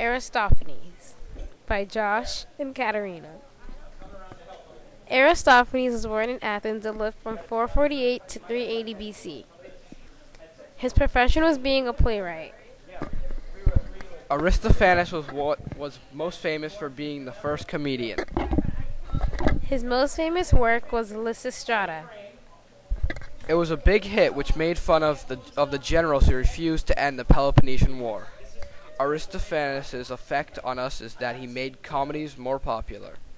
Aristophanes by Josh and Katerina. Aristophanes was born in Athens and lived from 448 to 380 BC. His profession was being a playwright. Aristophanes was most famous for being the first comedian. His most famous work was Lysistrata. It was a big hit which made fun of the generals who refused to end the Peloponnesian War. Aristophanes' effect on us is that he made comedies more popular.